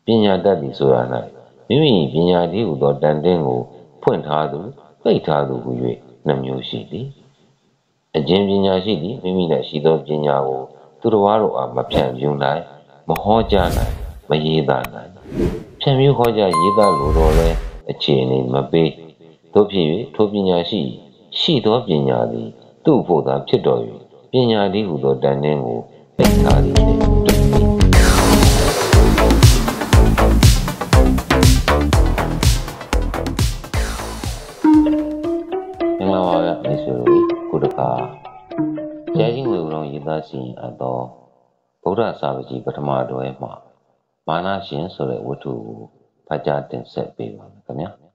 ပညာတတ်သည်ဆိုရ၌မိမိပညာတည်းဟူသောတန်တင်းကိုဖွင့်ထားသူပိတ်ထားသူဟူ၍နှမျိုးရှိသည်အကျဉ်ပညာရှိသည်မိမိ၌ရှိသောပညာကိုသူတော်တို့အားမဖြန့်ဖြူးနိုင်မဟောကြားနိုင်မရေးသားနိုင်ဖြန့်ဖြူးဟောကြားရေးသားလိုတော့လဲအခြေအနေမပေးတို့ဖြစ်၍ထိုပညာရှိသောပညာသည်သူ့ဖို့သာဖြစ်တော်၍ပညာတည်းဟူသောတန်တင်းကိုပိတ်ထားသည်နှင့်တူသည်မိတ်ဆွေတို့ခုတခါဆရာကြီးငွေဦးတော်ရေးသားစီရင်အပ်သောဗုဒ္ဓစာပကြီးပထမတွဲမှာမာနရှင်ဆိုတဲ့ဝတ္ထုကိုဖတ်ကြားတင်ဆက်ပေးပါမယ်ခင်ဗျာဘု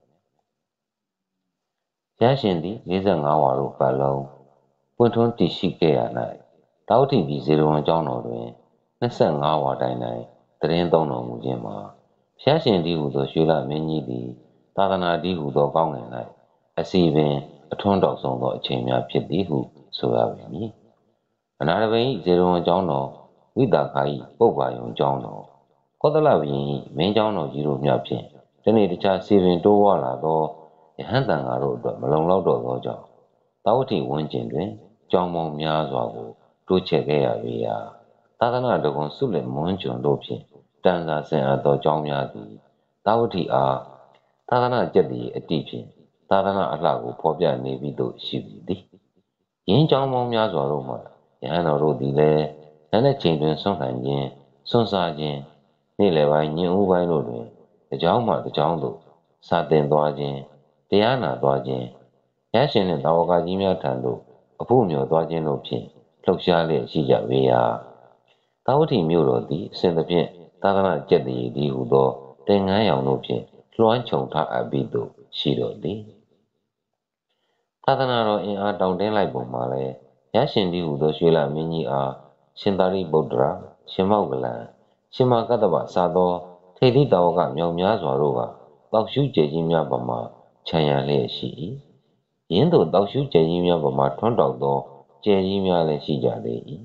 ရားရှင်သည်45ဝါတို့ပတ်လုံးပွင့်ထွန်းတည်ရှိခဲ့ရ၌တောတိပြည်ဇေရဝံကျောင်းတော်တွင်25ဝါတိုင်တိုင်တရင်သုံးတော်မူခြင်းမှာဘုရားရှင်သည်ဟူသောရွှေလမင်းကြီးသည်သာသနာတည်းဟူသောကောင်းငင်၌အစီပင်အထွန်းတောက်ဆုံးသောအချိန်များဖြစ်သည်ဟုဆိုရပေမည်အနာရဘိဇေရဝံကျောင်းတော်ဝိတာခာ၏ပုပ္ပါယုံကျောင်းတော်ကောသလဘုရင်၏မင်းကျောင်းတော်ကြီးတို့မြတ်ဖြင့်ဒီနေ့တခြားစီပင်တိုးဝါလာသောယဟန်တန်ဃာတို့အတွက်မလုံလောက်တော့သောကြောင့်တာဝတိဝန်းကျင်တွင်ကျောင်းပေါင်းများစွာကိုတိုးချဲ့ခဲ့ရပေရာသာသနာတော်ကွန်စုလက်မွန်းကျွန်တို့ဖြင့်တန်စာဆင်အပ်သောကျောင်းများသည်တာဝတိအားသာသနာကျက်သည့်အတိဖြင့်သာသနာအလှကိုဖော်ပြနေပြီးသို့ရှိသည်ယင်းကျောင်းပေါင်းများစွာတို့မှာယဟန်တော်တို့သည်လည်းလက်နဲ့ချိန်တွင်ဆွန့်ခံခြင်းဆွန့်စားခြင်းနေ့လယ်ပိုင်းညင်ဦးပိုင်းတို့တွင်တစ်ကျောင်းမှတစ်ကျောင်းသို့စာသင်သွားခြင်းတရားနာသွားခြင်းရရှင်နှင့်တာဝကကြီးများထံသို့အဖို့မြော်သွားခြင်းတို့ဖြင့်လှုပ်ရှားလျက်ရှိကြပေရာတာဝတိမြို့တော်သည်အစဉ်သဖြင့်သာသနာကျက်တည်သည်ဟုသောတင်ငန်းရောင်တို့ဖြင့်လွှမ်းခြုံထားအပ်ပြီးသို့ရှိတော်သည်သာသနာတော်အင်အားတောင့်တင်းလိုက်ပုံမှာလည်းရရှင်သည်ဟူသောရွှေလမင်းကြီးအားရှင်သာရိပုတ္တရာရှင်မောက္ကလံရှင်မကတ္တဗစသောထိပ်သီးတာဝကမြောက်များစွာတို့ကတောက်ရှုကျဲကြီးများပမာခြံရံလျက်ရှိ၏ယင်းသို့တောက်ရှုကျဲကြီးများပမာထွန်းတောက်သောကျဲကြီးများလည်းရှိကြသေး၏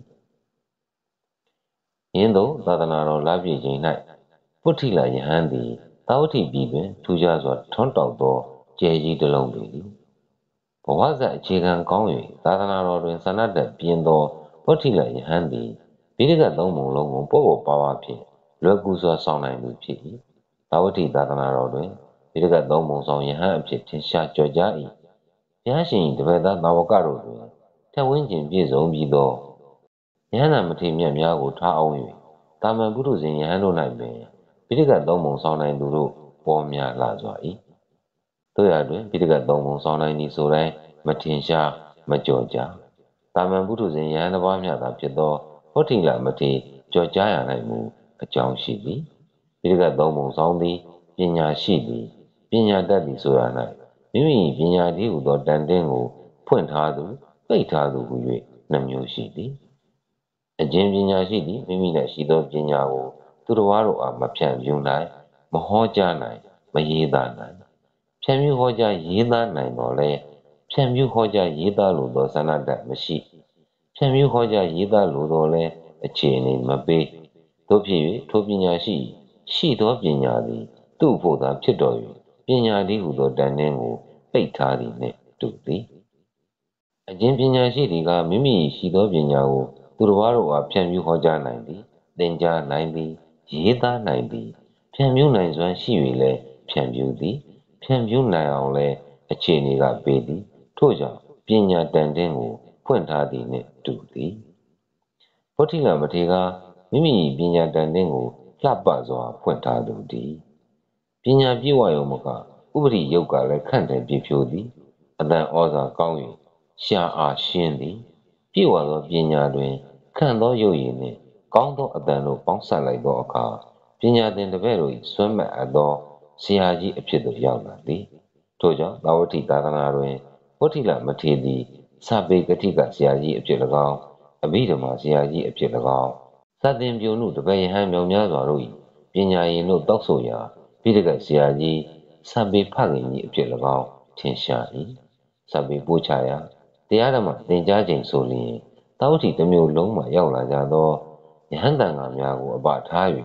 ယင်းသို့သာသနာတော်လပြည့်ချိန်၌ပုထိလယဟန်သည်တာဝတိပြည်တွင်ထူးခြားစွာထွန်းတောက်သောကျဲကြီးတစ်လုံးပေသည်ဘဝဇတ်အခြေခံကောင်း၍သာသနာတော်တွင်ဆန္ဒတက်ပြင်းသောပုထိလယဟန်သည်ဗိဓကသုံးပုံလုံးကိုပို့ပေါ်ပါဝါဖြင့်လွယ်ကူစွာဆောင်နိုင်သူဖြစ်၏တာဝတိသာသနာတော်တွင်ဗိဓကသုံးပုံဆောင်ယဟန်အဖြစ်ထင်ရှားကျော်ကြား၏ဘုရားရှင်တပည့်သားသာဝကတို့တွင်ထက်ဝင်းကျင်ပြည့်စုံပြီးသောယဟန္တာမထေမြတ်များကိုထားအောင်၍တာမန်ပုထုဇဉ်ယဟန်တို့၌ပင်ဗိဓကသုံးပုံဆောင်နိုင်သူတို့ပေါ်များလာစွာ၏တို့ရတွင်ဗိဓကသုံးပုံဆောင်နိုင်သည်ဆိုတိုင်းမထင်ရှားမကြော်ကြားတာမန်ပုထုဇဉ်ယဟန်တစ်ပါးများသာဖြစ်သောဟောတိလမထေကြော်ကြားရနိုင်မူအကြောင်းရှိသည်ဗိဓကသုံးပုံဆောင်သည်ပညာရှိသည်ပညာတတ်သည်ဆိုရ၌မိမိပညာတည်းဟူသောတန်တင်းကိုဖွင့်ထားသူပိတ်ထားသူဟူ၍နှမျိုးရှိသည်အကျဉ်ပညာရှိသည်မိမိ၌ရှိသောပညာကိုသူတော်တို့အားမဖြန့်ဖြူးနိုင်မဟောကြားနိုင်မရေးသားနိုင်ဖြန့်ဖြူးဟောကြားရေးသားနိုင်တော်လဲဖြန့်ဖြူးဟောကြားရေးသားလိုသောဆန္ဒတတ်မရှိဖြန့်ဖြူးဟောကြားရေးသားလိုတော်လဲအခြေအနေမပေးတို့ဖြစ်၍ထိုပညာရှိသောပညာသည်သူ့ဖို့သာဖြစ်တော်၍ပညာတည်းဟူသောတန်တင်းကိုပိတ်ထားသည်နှင့်တူသည်အကျဉ်ပညာရှိသည်ကမိမိရှိသောပညာကိုသူတော်တို့အားဖြန့်ဖြူးဟောကြားနိုင်သည်သင်ကြားနိုင်သည်ရေးသားနိုင်သည်ဖြန့်ဖြူးနိုင်စွမ်းရှိ၍လည်းဖြန့်ဖြူးသည်ဖြန့်ဖြူးနိုင်အောင်လည်းအခြေအနေကပေးသည်ထို့ကြောင့်ပညာတန်တင်းကိုဖွင့်ထားသည်နှင့်တူသည်ပုထိလမထေကမိမိပညာတန်တင်းကိုလှပစွာဖွင့်ထားသူသည်ပညာပြည့်ဝရုံမကဥပရိယုတ်ကလည်းခန့်တယ်ပြည့်ဖြိုးသည်အတန်ဩဇာကောင်း၍ရှားအားရှင်းသည်ပြည့်ဝသောပညာတွင်ခန့်သောရုပ်ရည်နှင့်ကောင်းသောအတန်တို့ပေါင်းစပ်လိုက်သောအခါပညာသင်တပည့်တို့၏စွမ်းမှတ်အပ်သောဆရာကြီးအဖြစ်သို့ရောက်လာသည်ထို့ကြောင့်သာဝတိသာသနာတွင်ပုထိလမထေသည်စာပေကတိကဆရာကြီးအဖြစ်၎င်းအဘိဓမ္မာဆရာကြီးအဖြစ်၎င်းသတ္တင်ပြုံနုတပည့်ယဟန်မြောင်များစွာတို့၏ပညာရည်တို့တောက်ဆိုရာဗိဓကဆရာကြီးစာပေဖခင်ကြီးအဖြစ်၎င်းထင်ရှား၏စာပေပို့ချရာတရားဓမ္မသင်ကြားခြင်းဆိုလျင်သာဝတိတစ်မျိုးလုံးမှရောက်လာကြသောယဟန်တန်ဃာများကိုအပထား၍ န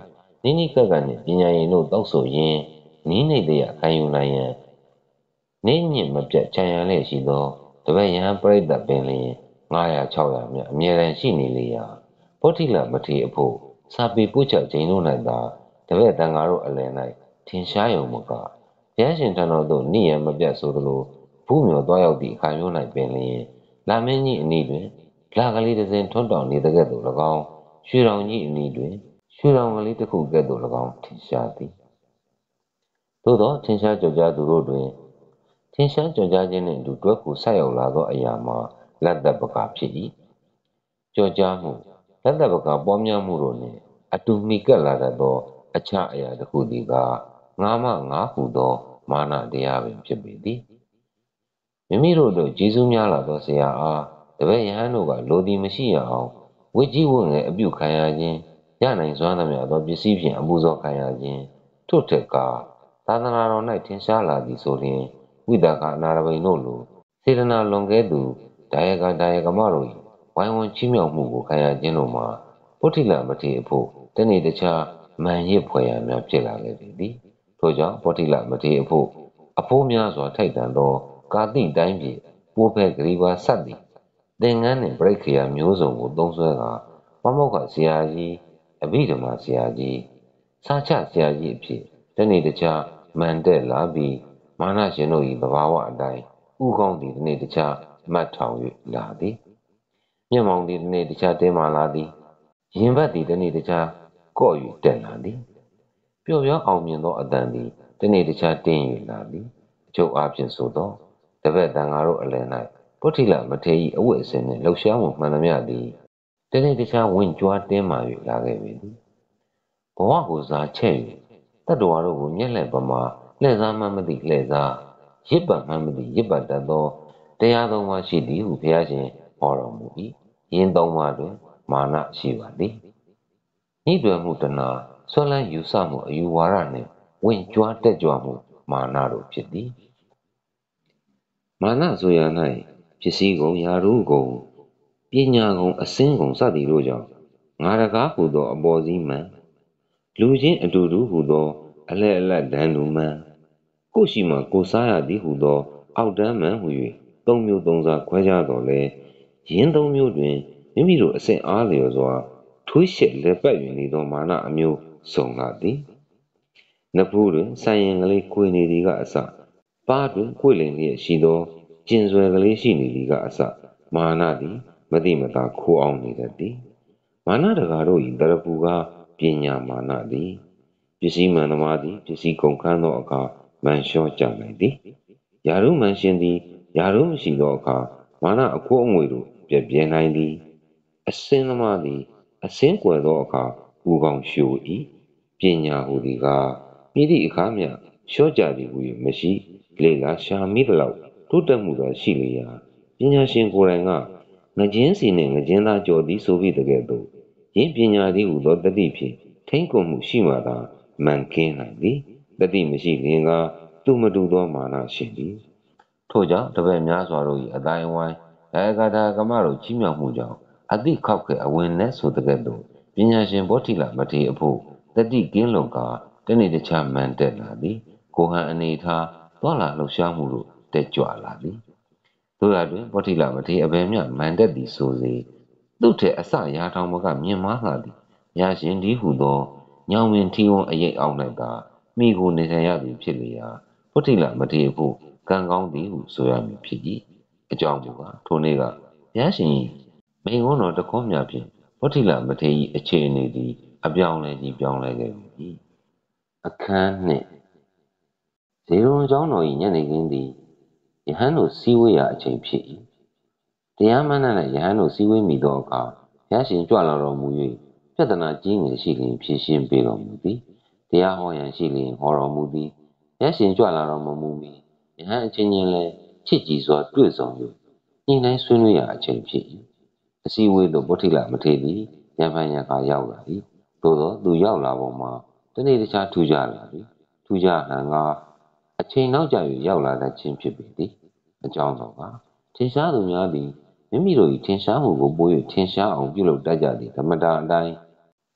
နိနိကကနှင့်ပညာရည်တို့တောက်ဆိုရင်းနီးနေတရခံယူနိုင်ရန်နေညင်မပြတ်ခြံရန်လည်းရှိသောတပည့်ယဟန်ပရိသတ်ပင်လျင်900 600မြတ်အမြဲတမ်းရှိနေလေရာပုထိလမထေရအဖို့စာပေပို့ချခြင်းတို့၌သာတပည့်တန်ဃာတို့အလယ်၌ထင်ရှားရုံမကဘုရားရှင်ထံတော်သို့နိယံမပြတ်ဆိုသလိုဘုမြော်သွားရောက်သည့်အခါမျိုး၌ပင်လျင်လာမင်းကြီးအနီးတွင်လာကလေးတစ်စင်ထွန်းတောင်နေတဲ့ကဲ့သို့၎င်းရွှေတော်ကြီးအနီးတွင်ရွှေတော်ကလေးတစ်ခုကဲ့သို့၎င်းထင်ရှားသည်သို့သောထင်ရှားကြော်ကြားသူတို့တွင်ထင်ရှားကြော်ကြားခြင်းနှင့်အတူတွဲကူဆက်ရောက်လာသောအရာမှာလက်သက်ပကာဖြစ်၏ကြော်ကြားမှုလက်သက်ပကာပွားများမှုတို့နှင့်အတူမိကပ်လာတတ်သောအခြားအရာတစ်ခုသည်ကငါမှငါဟုသောမာနတရားပင်ဖြစ်ပေသည်မိမိတို့တို့ကျေးဇူးများလာသောဆရာအားတပည့်ယဟန်တို့ကလိုသည်မရှိရအောင်ဝိကြီးဝငယ်အပြုခံရခြင်းရနိုင်စွမ်းသမျှသောပစ္စည်းဖြင့်အမှုသောခံရခြင်းထို့ထက်ကသာသနာတော်၌ထင်ရှားလာသည်ဆိုလျှင်ဝိသကအနာရဘိန်တို့လိုစေတနာလွန်ကဲသူဒါယကမတို့၏ဝိုင်းဝန်းချီးမြှောက်မှုကိုခံရခြင်းတို့မှာပုထိလမထေရအဖို့တနေ့တခြားမှန်ရစ်ဖွယ်ရာများဖြစ်လာခဲ့ပြီသည်ထို့ကြောင့်ပုထိလမထေရအဖို့အဖိုးများစွာထိုက်တန်သောကာတိတိုင်းပြည်ပိုးဖဲဂရီပါဆက်သည်သင်္ကန်းနှင့်ပြိခရာမျိုးစုံကိုသုံးဆွဲကာပမောက္ခဆရာကြီးအဘိဓမ္မာဆရာကြီးစာချဆရာကြီးအဖြစ်တနေ့တခြားမှန်တက်လာပြီးမာနရှင်တို့၏သဘာဝအတိုင်းဥကောင်းသည်တနေ့တခြားမှတ်ထောင်၍လာသည်မျက်မှောင်သည်တနေ့တခြားတင်းမာလာသည်ရင်ဘတ်သည်တနေ့တခြားကော့၍တက်လာသည်ပျော့ပြောင်းအောင်မြင်သောအတန်သည်တနေ့တခြားတင်း၍လာသည်အကျုပ်အားဖြင့်ဆိုသောတပည့်တန်ဃာတို့အလယ်၌ပုထိလမထေရ၏အဝတ်အစင်နှင့်လှုပ်ရှားမှုမှန်သမျှသည်တနေ့တခြားဝင်ကြွားတင်းမာ၍လာခဲ့ပြီဘဝကိုစားချဲ့၍တတ္တဝါတို့ကိုမျက်လှည့်ပမာလှည့်စားမှမသိလှည့်စားရစ်ပတ်မှမသိရစ်ပတ်တတ်သောတရားသုံးပါးရှိသည်ဟုဘုရားရှင်ဟောတော်မူ၏ယင်းသုံးပါးတွင်မာနရှိပါသည်ဤတွင်မှုတဏဆွလန်းယူဆမှုအယူဝါဒနှင့်ဝင်ကြွားတက်ကြွမှုမာနတို့ဖြစ်သည်မာနဆိုရ၌ပစ္စည်းကုန်ယာရုကုန်ပညာကုန်အစင်းကုန်စသည်တို့ကြောင့်ငါတကားဟူသောအပေါ်စီးမှန်လူချင်းအတူတူဟူသောအလဲအလတ်တန်းတူမှန်ကိုရှိမှကိုစားရသည်ဟူသောအောက်တန်းမှန်ဟူ၍သုံးမျိုးသုံးစားခွဲခြားတော်လဲယင်းသုံးမျိုးတွင်မိမိတို့အစဉ်အားလျော်စွာထွေးရှက်လက်ပတ်၍နေသောမာနအမျိုးစုံလာသည်နဖူးတွင်ဆိုင်ရင်ကလေးခွေနေသည်ကအစပါးတွင်ခွေလင်လျက်ရှိသောကျင်ဆွယ်ကလေးရှိနေသည်ကအစမာနသည်မတိမတာခိုးအောင်နေတတ်သည်မာနတကာတို့၏တရပူကပညာမာနသည်ပစ္စည်းမှန်သမားသည်ပစ္စည်းကုန်ခန်းသောအခါမှန်လျှောကြနိုင်သည်ယာရုမှန်ရှင်သည်ယာရုမရှိသောအခါမာနအခိုးအငွေတို့ပြည့်ပြဲနိုင်သည်အစင်းသမားသည်အစင်းကွယ်သောအခါဥကောင်းရှို့၏ပညာဟူသည်ကမိသည့်အခါမျှလျှောကြသည်ဟူ၍မရှိလေလာရှာမိသလောက်တိုးတက်မှုသာရှိလေရာပညာရှင်ကိုယ်တိုင်ကငကျင်းစီနှင့်ငကျင်းသားကြော်သည်ဆိုပြီးတကယ်တော့ယင်းပညာသည်ဟူသောတတိဖြင့်ထိမ့်ကွမှုရှိမှသာမှန်ကင်းနိုင်သည်တတိမရှိလျင်ကသူမတူသောမာနရှင်သည်ထို့ကြောင့်တပည့်များစွာတို့၏အတိုင်းအဝိုင်းဒါယကထာကမတို့ကြီးမြောက်မှုကြောင့်အတိခောက်ခဲ့အဝင်နဲ့ဆိုတကယ်တော့ပညာရှင်ဘောထိလမထေရအဖို့တတိကင်းလွန်ကတနေ့တခြားမှန်တက်လာသည်ကိုဟန်အနေထားသွာလာလှုပ်ရှားမှုတို့တက်ကြွလာသည်တို့ရတွင်ဘောထိလမထေရအဘယ်မျှမှန်တက်သည်ဆိုစေသူ့ထက်အစရာထောင်မကမြင်မားလာသည်ရာရှင်ဒီဟုသောညောင်ပင်ထီဝန်းအရိပ်အောက်၌သာမိကိုနေထိုင်ရသည်ဖြစ်လျာဘောထိလမထေရဖို့ကံကောင်းသည်ဟုဆိုရမည်ဖြစ်၏အကြောင်းမူကားထိုနေ့ကရာရှင်မိန်ကုန်းတော်တခွန်းမြဖြင့်ဘောထိလမထေရ၏အခြေအနေသည်အပြောင်းလဲကြီးပြောင်းလဲခဲ့ပြီအခန်းနှင့်ဇေရုံကျောင်းတော်၏ညနေခင်းသည်ယဟန်တို့စည်းဝေးရာအချိန်ဖြစ်၏တရားမဏ္ဍ၌ယဟန်တို့စည်းဝေးမိသောအခါဘုရားရှင်ကြွလာတော်မူ၍ပြဿနာကြီးငယ်ရှိလျင်ဖြေရှင်းပေးတော်မူသည်တရားဟောရန်ရှိလျင်ဟောတော်မူသည်ဘုရားရှင်ကြွလာတော်မူမီယဟန်အချင်းချင်းလည်းချစ်ကြည်စွာတွေ့ဆုံ၍ညှိနှိုင်းဆွေးနွေးရာအချိန်ဖြစ်၏အစည်းအဝေးသို့ဗုဒ္ဓိလမထေရသည်ရံဖန်ရံခါရောက်လာ၏သို့သောသူရောက်လာပုံမှာတနေ့တခြားထူးခြားလာသည်ထူးခြားဟန်ကအချိန်နောက်ကျ၍ရောက်လာတတ်ခြင်းဖြစ်ပေသည်အကြောင်းတော့ကထင်ရှားသူများသည်မိမိတို့၏ထင်ရှားမှုကိုပို၍ထင်ရှားအောင်ပြုလုပ်တတ်ကြသည်ဓမ္မတာအတိုင်း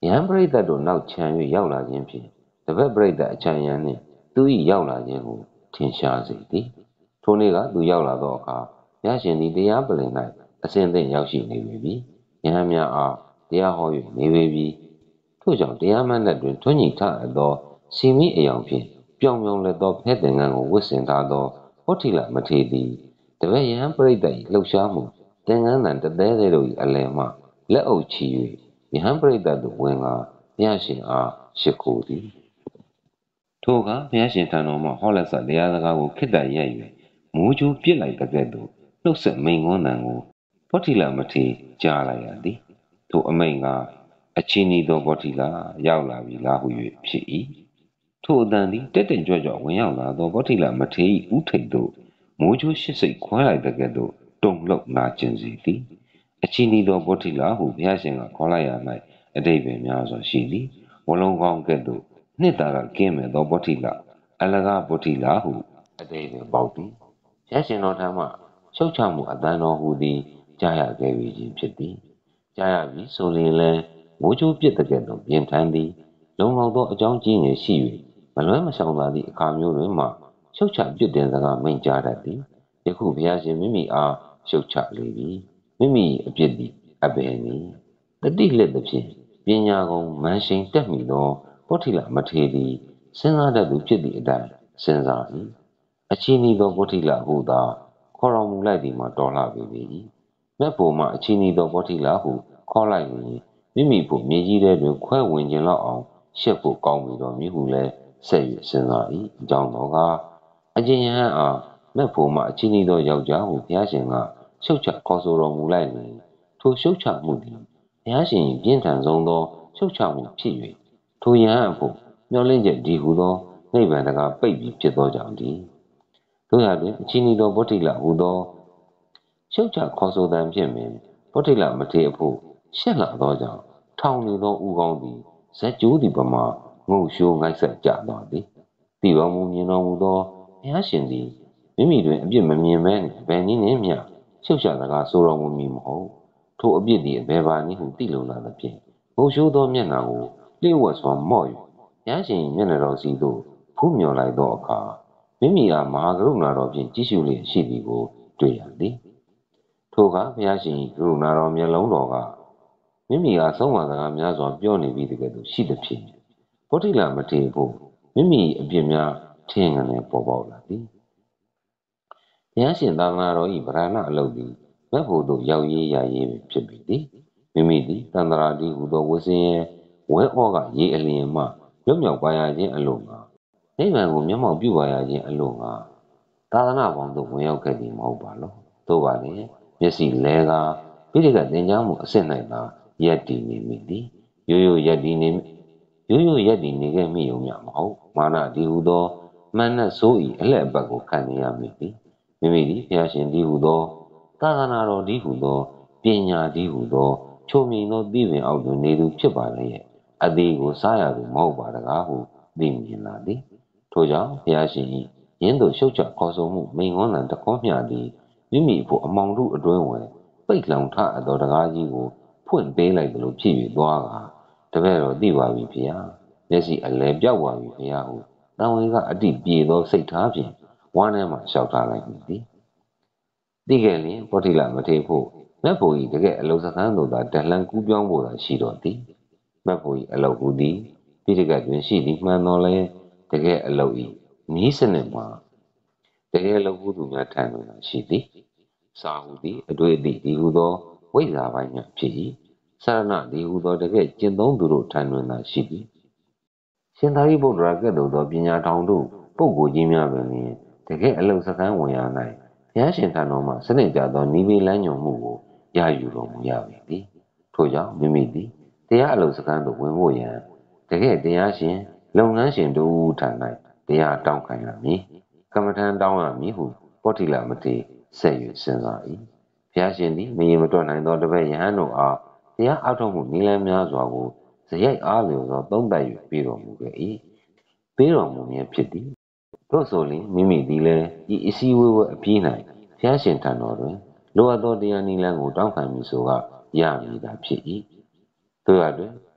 ယဟန်ပရိသတ်တို့နောက်ခြံ၍ရောက်လာခြင်းဖြင့်တပည့်ပရိသတ်အချမ်းရံနှင့်သူ၏ရောက်လာခြင်းကိုထင်ရှားစေသည်ထိုနေ့ကသူရောက်လာသောအခါဘုရားရှင်သည်တရားပလင်၌အစဉ်သင့်ရောက်ရှိနေပြီယဟန်များအားတရားဟော၍နေပြီထို့ကြောင့်တရားမှန်တဲ့တွင်ထွန်းညှိထအပ်သောစီမိအယောင်ဖြင့်ပြောင်ပြောင်လက်သောဖဲသင်္ကန်းကိုဝတ်ဆင်ထားသောဟောတိလမထေရသည်တပည့်ယဟန်ပရိသတ်၏လှုပ်ရှားမှုသင်္ကန်းတန်တသေးသေးတို့၏အလယ်မှလက်အုပ်ချီ၍ယဟန်ပရိသတ်တို့ဝင်လာဘုရားရှင်အားရှိခိုးသည်ထိုကဘုရားရှင်ထံတော်မှဟောလက်စတရားစကားကိုခိတ္တရိုက်၍မိုးကြိုးပြစ်လိုက်တဲ့ကဲ့သို့နှုတ်ဆက်မိန်ခွန်းတန်ကိုဘောတိလမထေရကြားလိုက်ရသည်ထိုအမိန်ကအချင်းဤသောဘောတိလရောက်လာပြီလားဟု၍ဖြစ်၏ထိုအတန်သည်တက်တက်ကြွကြွဝင်ရောက်လာသောဘောတိလမထေရဥထိတ်သို့မိုးကြိုးရှစ်စိတ်ခွဲလိုက်တဲ့ကဲ့သို့တုံလှုပ်နာကျင်စေသည်အချင်းဤသောဘောတိလဟုဘုရားရှင်ကခေါ်လိုက်ရ၌အတိပ္ပယ်များစွာရှိသည်ဝလုံးကောင်းကဲ့သို့နှစ်သာရကင်းမဲ့သောဘောတိလအလကားဘောတိလဟုအတိပ္ပယ်ပေါက်သည်ဘုရားရှင်တော်ထံမှရှုတ်ချမှုအတန်တော်ဟူသည်ကြားရခဲ့ပြီခြင်းဖြစ်သည်ကြားရပြီဆိုရင်လည်းမိုးကြိုးပြစ်တဲ့ကဲ့သို့ပြင်ထမ်းသည်လုံလောက်သောအကြောင်းကြီးငယ်ရှိ၍မလွဲမရှောင်သာသည့်အခါမျိုးတွင်မှရှုတ်ချပြစ်တင်စကားမိန့်ကြားတတ်သည်ယခုဘုရားရှင်မိမိအားရှုတ်ချလေပြီမိမိအပြစ်သည်အဘယ်နည်းတတိလက်သဖြင့်ပညာကုန်မန်ရှိန်တက်မိသောပုထိလမထေရီစဉ်းစားတတ်သူဖြစ်သည့်အတိုင်းစဉ်းစား၏အချင်းဤသောပုထိလဟုသာခေါ်တော်မူလိုက်သည်မှာတော်လှပေ၏မြတ်ပေါ်မှအချင်းဤသောပုထိလဟုခေါ်လိုက်ရင်မိမိဖို့မြေကြီးထဲတွင်ခွဲဝင်ခြင်းလောက်အောင်ရှက်ဖို့ကောင်းပြီတော်မူဟုလည်းဆက်၍စဉ်းစား၏အကြောင်းတော်ကအကျဉ်းယဟန်အားမြတ်ပေါ်မှအချင်းဤသောယောက်ျားဟုဘုရားရှင်ကရှုတ်ချခေါ်ဆိုတော်မူလိုက်ရင်ထိုရှုတ်ချမှုသည်ဘုရားရှင်ပြင်းထန်ဆုံးသောရှုတ်ချမှုဖြစ်၍ထိုယဟန်အဖို့မျောလင့်ချက်ဒီဟုသောနိဗ္ဗာန်တကားပိတ်ပြီးဖြစ်သောကြောင့်ဒီတို့ရတွင်အချင်းဤသောဗုဒ္ဓိလဟူသောရှုတ်ချခေါ်ဆိုတံဖြင့်ပင်ဗုဒ္ဓိလမထေရအဖို့ရှက်လာသောကြောင့်ထောင်နေသောဥကောင်းသည်ဇက်ကျိုးသည်ပမာငုံရှိုးငိုက်ဆက်ကြသွားသည်တည်တော်မူမြင်တော်မူသောဘုရားရှင်သည်မိမိတွင်အပြစ်မမြင်မဲဘယ်နည်းနှင့်မျှရှုတ်ချစကားဆိုတော်မူမည်မဟုတ်ထိုအပြစ်သည်အဘယ်ပါနည်းဟုသိလုံလာသဖြင့်ငုံရှိုးသောမျက်နှာကိုလျှို့ဝှက်စွာမော့၍ဘုရားရှင်မျက်နှာတော်စီသို့ဖူးမြော်လိုက်သောအခါမိမိအားမဟာကရုဏာတော်ဖြင့်ကြည့်ရှုလျက်ရှိသည်ကိုတွေ့ရသည်ထိုကဘုရားရှင်ကရုဏာတော်မျက်လုံးတော်ကမိမိအားဆုံးမစကားများစွာပြောနေပြီးတကယ်လို့ရှိသဖြင့်ဗုဒ္ဓိလမထေရဖို့မိမိအပြစ်များထင်ငယ်ပေါ်ပေါက်လာသည်ဘုရားရှင်သာသနာတော်၏ဗရဏအလုပ်သည်မက်ဖို့သို့ရောက်ရေးရရေးဖြစ်ပြီသည်မိမိသည်တန္တရာတိဟူသောဝဆင်းရဲဝဲဩကရေအလျင်မှလွတ်မြောက်ပါရခြင်းအလို့ငါနိဗ္ဗာန်ကိုမျက်မှောက်ပြုပါရခြင်းအလို့ငါသာသနာပေါင်းသို့ဝင်ရောက်ခဲ့သည်မဟုတ်ပါလောသို့ပါလေမျက်စိလဲကားပိဋကသင်ကြားမှုအစစ်၌သာရက်တည်နေမိသည်ရိုးရိုးရက်တည်နေခဲ့မိုံမျှမဟုတ်မာနဒီဟုသောမနတ်ဆိုး၏အလှည့်အပတ်ကိုခံနေရမိသည်မိမိသည်ဘုရားရှင်ဒီဟုသောသာသနာတော်ဒီဟုသောပညာဒီဟုသောချုံမြင်သောသီးပင်အောက်တွင်နေသူဖြစ်ပါလေရဲ့အသေးကိုစားရသူမဟုတ်ပါတကားဟုသိမြင်လာသည်ထို့ကြောင့်ဘုရားရှင်၏ယင်းသို့ရှုတ်ချခေါ်ဆိုမှုမိန်ခွန်းတန်တခေါမျှသည်မိမိအဖို့အမောင်တို့အတွင်းဝင်ပိတ်လောင်ထအပ်သောတကားကြီးကိုဖွင့်ပေးလိုက်သလိုဖြစ်၍သွားကာတပည့်တော်သိပါပြီဖေဟာမျက်စိအလဲပြောက်ပါပြီဖေဟာဟုတန်ဝေကအတိပြေသောစိတ်ထားဖြင့်ဝမ်းထဲမှလျှောက်ထားလိုက်သည်သိခဲ့လျင်ဗောဓိလမထေရဖို့မက်ဖို့၏တကယ်အလုစခန်းသို့သာတလှန်ကူးပြောင်းဖို့သာရှိတော်သည်မက်ဖို့၏အလုဟူသည်ပိဋကတွင်ရှိသည်မှန်တော်လဲတကယ်အလု၏နီးစနစ်မှာတကယ်အလုဟုသူများထံတွင်ရှိသည်စာဟူသည်အတွေ့အသည့်ဒီဟုသောဝိဇ္ဇာပိုင်းများဖြစ်၏သရဏဒီဟုသောတကယ်ကျင့်သုံးသူတို့ထံတွင်သာရှိသည်ရှင်သာရိပုတ္တရာကဲ့သို့သောပညာထောင်တို့ပုဂ္ဂိုလ်ကြီးများပင်တကယ်အလုစခန်းဝင်ရ၌ဘုရားရှင်ထံတော်မှစနစ်ကြသောနိဗ္ဗာန်လမ်းညွှန်မှုကိုရယူတော်မူရပေသည်ထို့ကြောင့်မိမိသည်တရားအလုစခန်းသို့ဝင်ဖို့ရန်တကယ်တရားရှင်လုပ်ငန်းရှင်တို့ထံ၌တရားတောင်းခံရမည်ကမ္မထံတောင်းရမည်ဟုပောတိလမထေရဆက်၍စဉ်းစား၏ဘုရားရှင်သည်မရေမတွက်နိုင်သောတပည့်ယဟန်တို့အားတရားအထောက်မှုနည်းလမ်းများစွာကိုဇယိုက်အားလျော်သောသုံးသပ်၍ပေးတော်မူခဲ့၏ပေးတော်မူမည်ဖြစ်သည်ထို့ဆိုလျှင်မိမိသည်လည်းဤအစည်းဝေးဝဲအပြီး၌ဘုရားရှင်ထံတော်တွင်လိုအပ်သောတရားနည်းလမ်းကိုတောင်းခံမည်ဆိုကရမည်သာဖြစ်၏တို့ရတွင်တ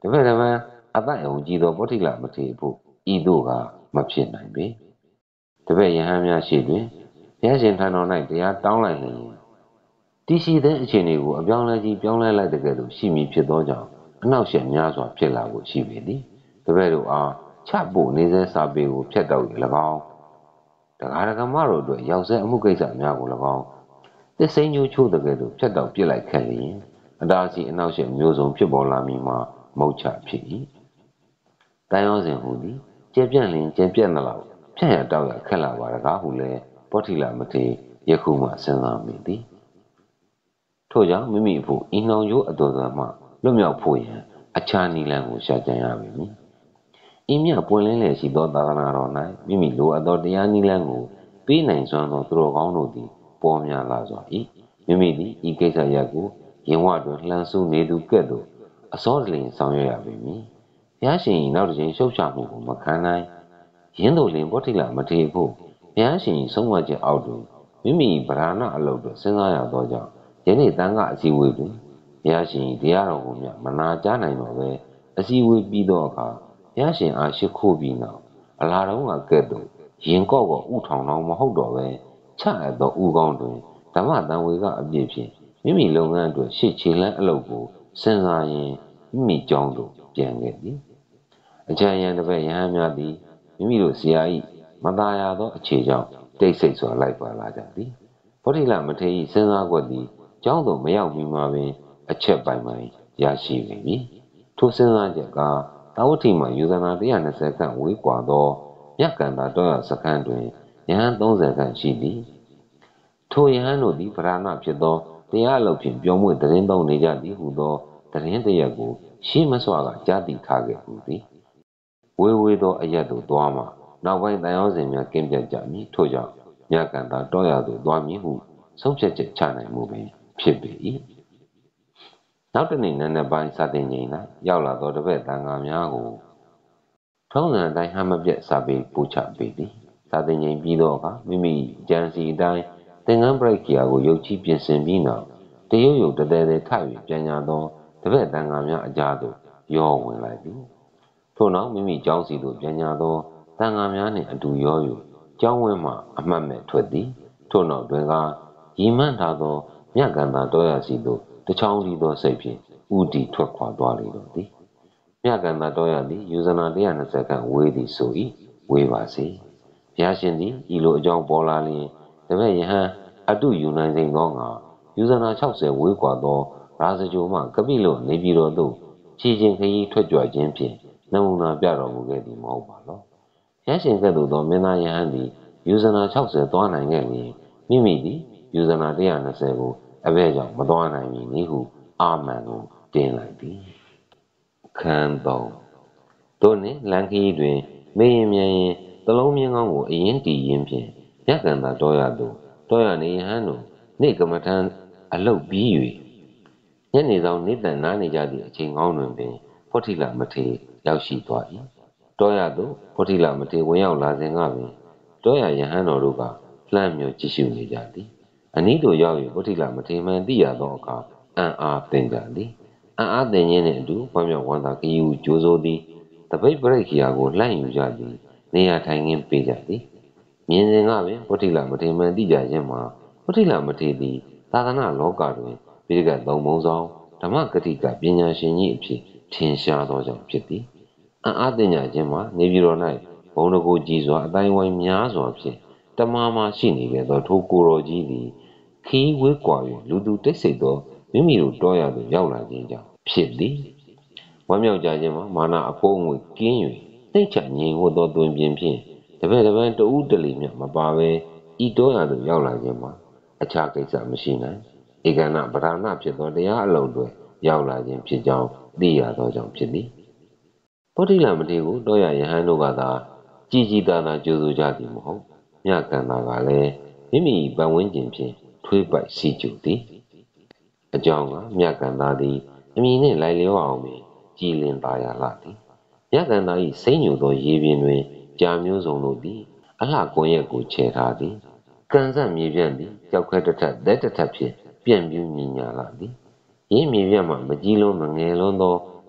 တပည့်တပန်းအသက်အုံကြည်သောပုထိလမထေဖို့ဤသို့ကမဖြစ်နိုင်ပေတပည့်ယဟန်များရှိတွင်ဘုရားရှင်ထံတော်၌တရားတောင်းလိုက်လျင်တည်ရှိတဲ့အခြေအနေကိုအပြောင်းလဲကြီးပြောင်းလဲလိုက်တဲ့ကဲ့သို့ရှိမည်ဖြစ်သောကြောင့်အနောက်ရှက်များစွာဖြစ်လာဖို့ရှိပေသည်တပည့်တို့အားချဖို့နေစေစာပေကိုဖြတ်တောက်၍၎င်းတရားဓမ္မတို့အတွက်ရောက်ဆဲအမှုကိစ္စများကို၎င်းသစ္စိညိုချိုးတဲ့ကဲ့သို့ဖြတ်တောက်ပြစ်လိုက်ခဲ့လျင်အတားစီအနောက်ရှက်မျိုးစုံဖြစ်ပေါ်လာမည်မှာမုတ်ချဖြစ်၏တန်ရောစဉ်ဟူသည်ကျပြန့်လင်ကျပြန့်သလောက်ဖြန့်ရတောက်ရခက်လာပါတကားဟုလည်းပောတိလမထေယခုမှစဉ်းစားမိသည်ထို့ကြောင့်မိမိဖို့ဤနှောင်ရိုးအတော်တော်မှလွတ်မြောက်ဖို့ရန်အခြားနည်းလမ်းကိုရှာကြံရပါမည်ဤမြပွင့်လင်းလည်ရှိသောသာသနာတော်၌မိမိလိုအပ်သောတရားနည်းလမ်းကိုပေးနိုင်စွမ်းသောသူတော်ကောင်းတို့သည်ပေါ်များလာစွာ၏မိမိသည်ဤကိစ္စရပ်ကိုရင်ဝတွင်လှန်ဆူနေသူကဲ့သို့အစောတလင်ဆောင်ရွက်ရပါမည်ဘုရားရှင်၏နောက်တစ်ချိန်ရှုပ်ချမှုကိုမခံနိုင်ရင်းတို့လင်ပောတိလမထေဖို့ဘုရားရှင်၏ဆုံးမချက်အောက်တွင်မိမိဗราဏအလုပ်တို့စဉ်းစားရသောကြောင့်ယနေ့တန်ခါအစည်းအဝေးတွင်ဘုရားရှင်၏တရားတော်ကိုမြတ်မနာကြားနိုင်တော့ပဲအစည်းအဝေးပြီးသောအခါဘုရားရှင်အားရှိခိုးပြီးနောက်အလားတုံးကကဲ့သို့ရင်ကော့ဥထောင်တော်မဟုတ်တော့ပဲချအပ်သောဥကောင်းတွင်ဓမ္မတန်ဝေကအပြည့်ဖြင့်မိမိလုပ်ငန်းအတွက်ရှေ့ခြေလန်းအလုပ်ကိုစဉ်းစားရင်းမိမိကြောင်းသို့ပြန်ခဲ့သည်အကြံဉာဏ်တစ်ပတ်ယဟန်များသည်မိမိတို့ဆရာ၏မသာယာသောအခြေကြောင့်တိတ်ဆိတ်စွာလိုက်ပါလာကြသည်ဗောဓိလမထေရ၏စဉ်းစားကွက်သည်ကျောင်းသို့မရောက်မီမှာပင်အချက်ပိုင်ပိုင်ရရှိပေပြီထိုစဉ်းစားချက်ကသာဝတိမှယူဇနာ120ခန့်ဝေးကွာသောမြတ်ကန္တာတောရစခန်းတွင်ယဟန်30ခန့်ရှိသည်ထိုယဟန်တို့သည်ဗราဏဖြစ်သောတရားအလုပ်ဖြင့်ပြောင်းမွေ့သတင်းသုံးနေကြသည်ဟုသောသတင်းတရက်ကိုရှေးမစွာကကြားသိထားခဲ့ပူသည်ဝေဝေသောအရက်သို့သွားမှနောက်ပိုင်းတန်ရောစဉ်များကင်းပြတ်ကြမည်ထို့ကြောင့်မြတ်ကန္တာတောရသို့သွားမည်ဟုဆုံးဖြတ်ချက်ချနိုင်မှုပင်ဖြစ်ပေ၏နောက်တနေ့နံနက်ပိုင်းစာသင်ချိန်၌ရောက်လာသောတပည့်တန်ဃာများကိုထုံးစံအတိုင်းဟမ်းမပြတ်စာပေပို့ချပေးသည်စာသင်ချိန်ပြီးသောအခါမိမိကြံစီအတိုင်းသင်္ကန်းပရိက္ခယာကိုရုပ်ချပြင်ဆင်ပြီးနောက်တရုတ်ရုပ်တသည်သည်ထ၍ပြန်ညာသောတပည့်တန်ဃာများအကြားသို့ရောဝင်လိုက်သည်ထို့နောက်မိမိကျောင်းစီသို့ပြန်ညာသောတန်ဃာများနှင့်အတူရော၍ကျောင်းဝင်းမှအမှတ်မဲ့ထွက်သည်ထို့နောက်တွင်ကရီမှန်းထားသောမြတ်ကန္တာတောရစီသို့တချောင်းလီသောစိတ်ဖြင့်ဥတီထွက်ခွာသွားလေတော့သည်မြတ်ကန္တာတောရသည်ယူဇနာ120ခန့်ဝေးသည်ဆို၏ဝေးပါစေဘုရားရှင်သည်ဤလိုအကြောင်းပေါ်လာလျင်တပည့်ယဟန်အတုယူနိုင်စိမ့်သောငါယူဇနာ60ဝေးကွာသောရာဇဂိုမှကပိလုနေပြည်တော်သို့ခြေချင်းခရီးထွက်ကြွခြင်းဖြင့်နမူနာပြတော်မူခဲ့သည်မဟုတ်ပါလောဘုရားရှင်ကဲ့သို့သောမင်းသားယဟန်သည်ယူဇနာ60သွားနိုင်ခဲ့လျင်မိမိသည်ယူဇနာ120ကိုအဘဲကြောင့်မသွားနိုင်မည်နည်းဟုအာမန်ကိုတင်လိုက်သည်ခန်းတော်တို့နှင့်လန်ခီတွင်မေရင်မြန်ရင်သလုံးမြင်းကောင်းကိုအရင်တည်ရင်းဖြင့်မြတ်ကန္တာတောရသို့တောရနေဟန်တို့နေကမ္မထံအလုတ်ပြီး၍ညနေဆောင်နေတန်နားနေကြသည့်အချိန်ကောင်းတွင်ပင်ဖောတိလမထေရောက်ရှိသွား၏တောရသို့ဖောတိလမထေဝင်ရောက်လာစဉ်ကပင်တောရယဟန်တော်တို့ကလှမ်းမြော်ကြည့်ရှုနေကြသည်အနီးသို့ရောက်၍ဖောတိလမထေမှန်သိရသောအခါအံ့အားသင်ကြသည်အံ့အားသင်ခြင်းနှင့်အတူဝမ်းမြောက်ဝမ်းသာခရီးကိုကြိုးစိုးသည်တပိတ်ပရိက္ခယာကိုလှမ်းယူကြသည်နေရာထိုင်ခင်းပေးကြသည်မြင်စဉ်ကပင်ဖောတိလမထေမှန်သိကြခြင်းမှာဖောတိလမထေသည်သာသနာလောကတွင်ပိဋကတ်သုံးပုံဆောင်ဓမ္မဂတိကပညာရှင်ကြီးအဖြစ်ထင်ရှားသောကြောင့်ဖြစ်သည်အံ့အားသင်ကြခြင်းမှာနေပြည်တော်၌ဘုံတကူကြည်စွာအတိုင်းဝိုင်းများစွာဖြင့်တမားမရှိနေခဲ့သောထိုကိုတော်ကြီးသည်ခီးဝေးကွာ၍လူသူတိတ်ဆိတ်သောမိမိတို့တောရသို့ရောက်လာခြင်းကြောင့်ဖြစ်သည်ဝမ်းမြောက်ကြခြင်းမှာမာနအဖိုးငွေကင်း၍နှိမ့်ချငြိမ်ဝတ်သောတွင်ပြင်ဖြင့်တပည့်တပန်းတဦးတလီမြတ်မပါဘဲဤတောရသို့ရောက်လာခြင်းမှာအခြားကိစ္စမရှိနိုင်ဧကနာပဓာနဖြစ်သောတရားအလုံးတွေရောက်လာခြင်းဖြစ်ကြောင်းသိရသောကြောင့်ဖြစ်သည်ဗောဓိလမထေကိုတောရယဟန်တို့ကသာကြည်ကြည်သာသာကြိုးဆိုကြသည်မဟုတ်မြတ်ကန္တာကလည်းမိမိပတ်ဝန်းကျင်ဖြင့်ထွေးပိုက်စီကျူသည်အကြောင်းကမြတ်ကန္တာသည်အမည်နှင့်လိုက်လျောအောင်ပင်ကြည်လင်သာယာလာသည်မြတ်ကန္တာ၏စိမ့်ညူသောရေပြင်တွင်ကြာမျိုးစုံတို့သည်အလှကွန်ရက်ကိုချဲထားသည်ကန်ဆက်မြေပြန့်သည်ကြောက်ခဲတစ်ထက်သက်တစ်ထက်ဖြင့်ပြန့်ပြူးမြညာလာသည်ရင်းမြေပြန့်မှမကြီးလုံးမငယ်လုံးသော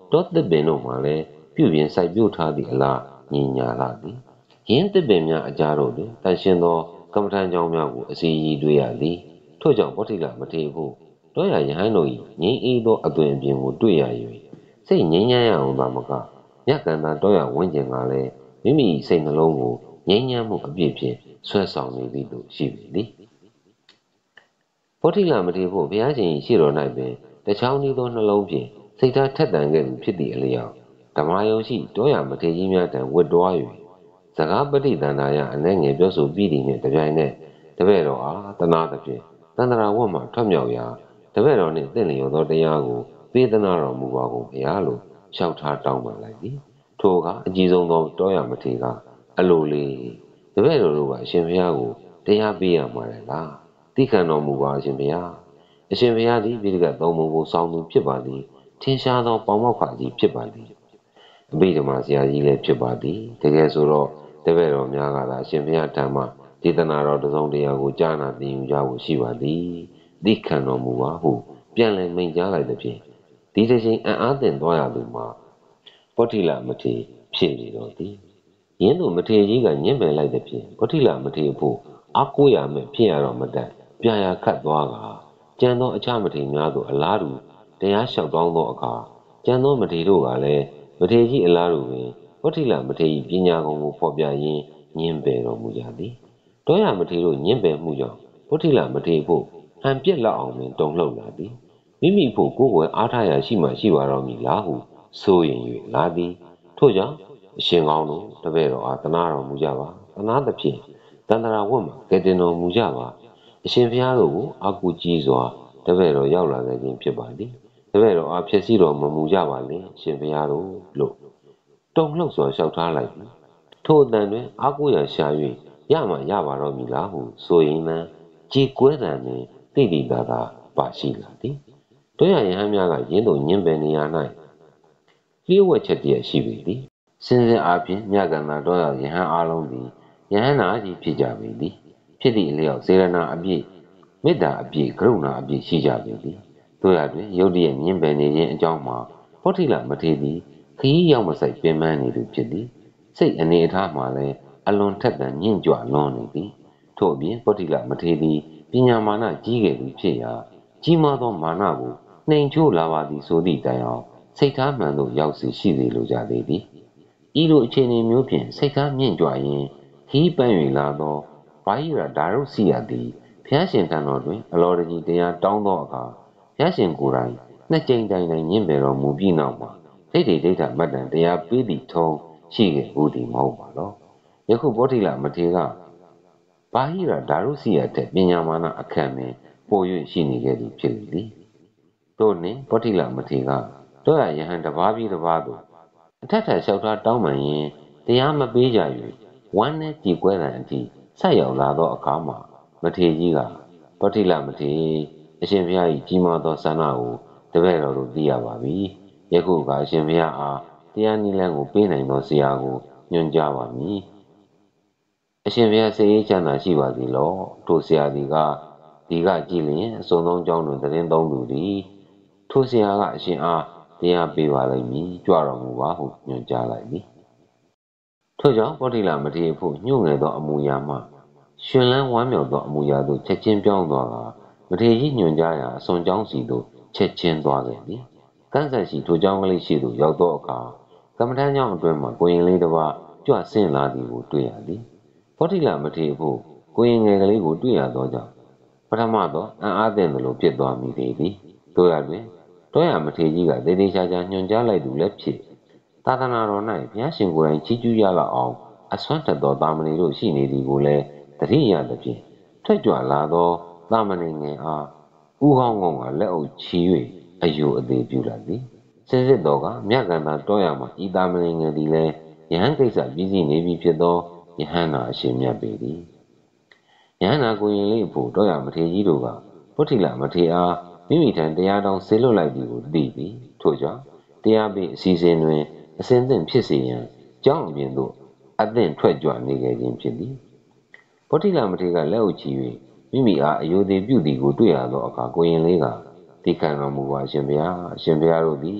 တောသစ်ပင်တို့မှလည်းပြုပြင်စိုက်ပျိုးထားသည့်အလားညီညာလာသည်ရင်းသစ်ပင်များအကြားတို့တွင်တန်ရှင်းသောကမ္မထံကြောင်းများကိုအစီအီတွေ့ရသည်ထို့ကြောင့်ဗောဓိလမထေရဖို့တောရယဟန်တို့၏ငြိမ်းအေးသောအသွင်အပြင်ကိုတွေ့ရ၍စိတ်ငြိမ်းချမ်းရအောင်သာမကမြတ်ကန္တာတောရဝန်းကျင်ကလည်းမိမိစိတ်နှလုံးကိုငြိမ်းချမ်းမှုအပြည့်ဖြင့်ဆွဲဆောင်နေသည်သို့ရှိပေသည်ဗောဓိလမထေရဖို့ဘုရားရှင်ရှိတော်၌ပင်တချောင်းဤသောနှလုံးဖြင့်စိတ်ထားထက်သန်ခဲ့သည်ဖြစ်သည့်အလျောက်ဓမ္မယုံရှိတောရမထေရကြီးများထံဝတ်တွား၍စကားပဋိသန္ဓာယအနှဲငယ်ပြောဆိုပြီးသည်နှင့်တပြိုင်နက်တပည့်တော်အားတနာသဖြင့်တန္တရာဝတ်မှထွက်မြောက်ရာတပည့်တော်နှင့်တင့်လျော်သောတရားကိုပေးသနာတော်မူပါကုန်ဘုရားလို့လျှောက်ထားတောင်းပန်လိုက်သည်ထိုအခါအကြီးဆုံးသောတောရမထေရကအလိုလေးတပည့်တော်တို့ကအရှင်ဘုရားကိုတရားပေးရမှာလေလားသိခံတော်မူပါအရှင်ဘုရားအရှင်ဘုရားသည်ပိဋကသုံးပုံကိုစောင့်သူဖြစ်ပါသည်ထင်ရှားသောပေါမောက္ခကြီးဖြစ်ပါသည်အဘိဓမ္မာဆရာကြီးလည်းဖြစ်ပါသည်တကယ်ဆိုတော့တပည့်တော်များကသာအရှင်ဘုရားထံမှဒေသနာတော်တစုံတရာကိုကြားနာသိယူကြဖို့ရှိပါသည်သိခံတော်မူပါဟုပြန်လည်မိန့်ကြားလိုက်သည်ဖြင့်ဒီတစ်ချိန်အံ့အားသင့်သွားရသူမှာဗောဓိလမထေရဖြစ်နေတော်သည်ယင်းတို့မထေရကြီးကညှင်းပယ်လိုက်သည်ဖြင့်ဗောဓိလမထေရဖို့အားကိုးရမယ်ဖြစ်ရတော့မတတ်ပြာခတ်သွားကကျန်သောအခြားမထေရများသို့အလားတူတရားလျှောက်တောင်းသောအခါကျန်သောမထေရတို့ကလည်းမထေရကြီးအလားတူပင်ဗောဓိလမထေရပညာကုံကိုဖော်ပြရင်းညှင်းပယ်တော်မူကြသည်တောရမထေရတို့ညှင်းပယ်မှုကြောင့်ဗောဓိလမထေရဖို့ဟန်ပြက်လောက်အောင်ပင်တုန်လှုပ်လာသည်မိမိဖို့ကိုယ်ွယ်အားထားရရှိမှရှိပါတော့မည်လားဟုဆိုရင်၍လာသည်ထို့ကြောင့်အရှင်ကောင်းတို့တပည့်တော်အားတနာတော်မူကြပါတနာသဖြင့်တန္တရာဝတ်မှာကဲတင်တော်မူကြပါအရှင်ဘုရားတို့ကိုအာကုကြီးစွာတပည့်တော်ရောက်လာခဲ့ခြင်းဖြစ်ပါသည်တပည့်တော်အားဖြစ်စီတော်မမူကြပါလေအရှင်ဘုရားတို့လို့တုံလှုပ်စွာလျှောက်ထားလိုက်သည်ထိုအတန်တွင်အာကုရရှာ၍ရမှရပါတော့မည်လားဟုဆိုရင်လည်းကြည်ကွဲတံတွင်တိတိသာသာပါရှိလာသည်တို့ရယဟန်များကယင်းတို့ညင်ပယ်နေရာ၌လျှို့ဝှက်ချက်တည်းရှိပေသည်စင်စစ်အားဖြင့်မြတ်ကန္တာတို့ရယဟန်အားလုံးသည်ယဟန္တာကြီးဖြစ်ကြပေသည်ဖြစ်သည့်အလျောက်စေရနာအပြည့်မေတ္တာအပြည့်ကရုဏာအပြည့်ရှိကြပေသည်တို့ရတွင်ယုတ်တည်းညင်ပယ်နေခြင်းအကြောင်းမှာဗောဓိလမထေရသည်ခရီးရောက်မဆိုင်ပင်ပန်းနေသူဖြစ်သည်စိတ်အနေအထားမှာလည်းအလွန်ထက်သန်ညှင့်ကြွလွန်နေသည်ထို့အပြင်ဗောဓိလမထေရသည်ပညာမာနကြီးခဲ့သူဖြစ်ရာကြီးမားသောမာနကိုနှိမ်ချိုးလာပါသည်ဆိုသည့်တိုင်အောင်စိတ်ထားမှန်သို့ရောက်စီရှိစေလိုကြသေးသည်ဤလိုအခြေအနေမျိုးဖြင့်စိတ်ထားမြင့်ကြွရင်းခီးပန်း၍လာသောဘာဟိရဒါရုစီယသည်ဘုရားရှင်ထံတော်တွင်အလောတကြီးတရားတောင်းသောအခါဘုရားရှင်ကိုယ်တိုင်နှစ်ကြိမ်တိုင်တိုင်ညှင့်ပယ်တော်မူပြီးနောက်မှာဒိဋ္ဌိဒိဋ္ဌမတ္တန်တရားပေးသည့်ထုံးရှိခဲ့ဦးသည်မဟုတ်ပါတော့ယခုဗောဓိလမထေရကဘာဟိရဒါရုစီယထက်ပညာမာနအခန့်ပင်ပို၍ရှိနေခဲ့သည်ဖြစ်လေသည်တို့နှင့်ဗောဓိလမထေရကတို့ရယဟန်တပါးပြီးတပါးသို့အထက်ထက်လျှောက်ထားတောင်းပန်ရင်တရားမပေးကြ၍ဝမ်းနဲ့ကြည်ကွဲတဲ့အထိဆက်ရောက်လာသောအခါမှာမထေရကြီးကဗောဓိလမထေရအရှင်ဘုရား၏ကြီးမားသောဆန္ဒကိုတပည့်တော်တို့သိရပါပြီယခုကအရှင်ဘုရားအားတရားနည်းလမ်းကိုပေးနိုင်သောဆရာကိုညွှန်ကြားပါမည်အရှင်ဘုရားစေရေးချမ်းသာရှိပါသည်လောထိုဆရာသည်ကဒီကကြည်လျင်အစုံသောကြောင်းတွင်သတင်းသုံးသူသည်ထိုဆရာကအရှင်အားတရားပေးပါလိမ့်မည်ကြွတော်မူပါဟုညွှန်ကြားလိုက်သည်ထို့ကြောင့်ဗောဓိလမထေရဖို့ညှို့ငယ်သောအမူအရာမှရှင်လန်းဝမ်းမြောက်သောအမူအရာသို့ချက်ချင်းပြောင်းသွားတာမထေရကြီးညွှန်ကြားရာအစွန်ကြောင်းစီသို့ချက်ချင်းသွားခဲ့သည်ကန့်ဆက်ရှိထိုကြောင်းကလေးရှိသို့ရောက်သောအခါကမ္မထမ်းကြောင်းအတွင်းမှကိုရင်လေးတစ်ပါးကြွဆင်းလာသည်ကိုတွေ့ရသည်ဗောဓိလမထေရဖို့ကိုရင်ငယ်ကလေးကိုတွေ့ရသောကြောင့်ပထမတော့အံ့အားသင့်သလိုဖြစ်သွားမိသေးသည်တို့ရတွင်တောရမထေရကြီးကသေသေးချာချာညွှန်ကြားလိုက်သူလည်းဖြစ်သာသနာတော်၌ဘုရားရှင်ကိုယ်တိုင်ချီးကျူးရလောက်အောင်အစွမ်းထက်သောတာမဏေတို့ရှိနေသည်ကိုလည်းတတိယသဖြင့်ထွက်ကြွလာသောတာမဏေငယ်အားဥဟောင်းကုန်းကလက်အုပ်ချီ၍အယုအသေးပြုလိုက်သည်စစ်စစ်တော်ကမြတ်ကန္တာတောရမှာဤတာမဏေငယ်သည်လည်းယဟန်ကိစ္စပြီးစီးနေပြီဖြစ်သောယဟန္တာအရှင်မြတ်ပေသည်ယဟန္တာကိုရင်လေးအဖို့တောရမထေရကြီးတို့ကဗောဓိလမထေရအားမိမိထံတရားတော်ဆေလွတ်လိုက်သည်ကိုသိပြီးထို့ကြောင့်တရားပေးအစီအစဉ်တွင်အစဉ်သင့်ဖြစ်စေရန်ကြောင်းအပြင်သို့အသင့်ထွက်ကြွနေခဲ့ခြင်းဖြစ်သည်ဗောဓိလမထေရကလက်အုပ်ချီ၍မိမိအားအယုသေးပြုသည်ကိုတွေ့ရသောအခါကိုရင်လေးကသိခံတော်မူပါရှင်ဘုရားအရှင်ဘုရားတို့သည်